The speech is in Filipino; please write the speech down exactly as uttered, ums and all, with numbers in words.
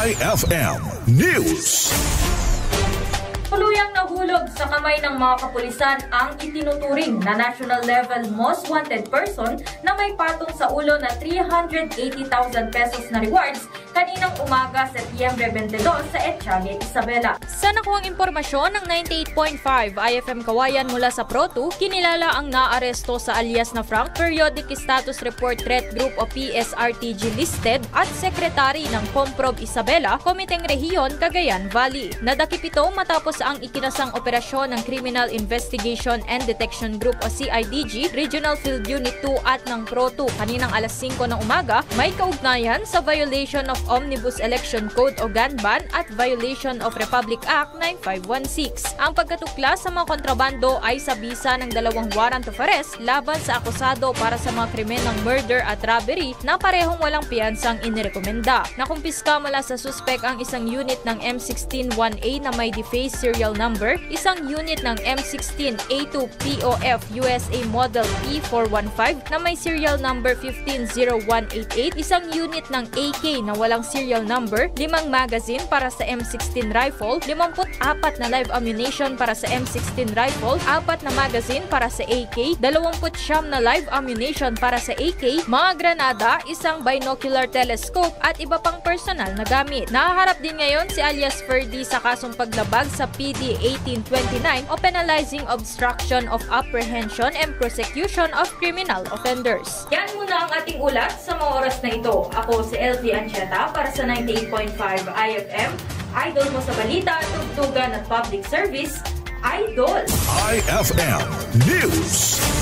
I F M News. Tuluyang nahulog sa kamay ng mga kapulisan ang itinuturing na national level most wanted person na may patong sa ulo na three hundred eighty thousand pesos na rewards kaninang umaga Setyembre twenty-dos sa Etsyage, Isabela. Sa nakuhang impormasyon ng ninety-eight point five I F M Cauayan mula sa Pro two, Kinilala ang naaresto sa alyas na Frank Periodic Status Report Threat Group o P S R T G listed at sekretary ng KomProb Isabela, Komiteng Rehiyon-Cagayan Valley. Nadakip ito matapos ang ikinasang operasyon ng Criminal Investigation and Detection Group o C I D G, Regional Field Unit two at ng Pro two kaninang alas singko ng umaga, may kaugnayan sa violation of Omnibus Election Code o gun ban at violation of Republic Act ninety-five sixteen. Ang pagkatuklas sa mga kontrabando ay sa bisa ng dalawang Warrant of Arrest laban sa akusado para sa mga krimen ng murder at robbery na parehong walang piyansang inirekomenda. Nakumpiska mula sa suspek ang isang unit ng M sixteen one A na may defaced serial number, isang unit ng M sixteen A two P O F U S A Model P four fifteen na may serial number fifteen zero one eight eight, isang unit ng A K na walang serial number, limang magazine para sa M sixteen rifle, fifty-four na live ammunition para sa M sixteen rifle, apat na magazine para sa A K, twenty-nine na live ammunition para sa A K, mga granada, isang binocular telescope at iba pang personal na gamit. Nahaharap din ngayon si alias Ferdy sa kasong paglabag sa P D eighteen twenty-nine o penalizing obstruction of apprehension and prosecution of criminal offenders. Yan muna ang ating ulat sa mga oras na ito. Ako si 𝗘𝗖𝗛𝗡𝗚 para sa ninety-eight point five I F M. Idol mo sa balita, tugtugan at public service, Idol! I F M News.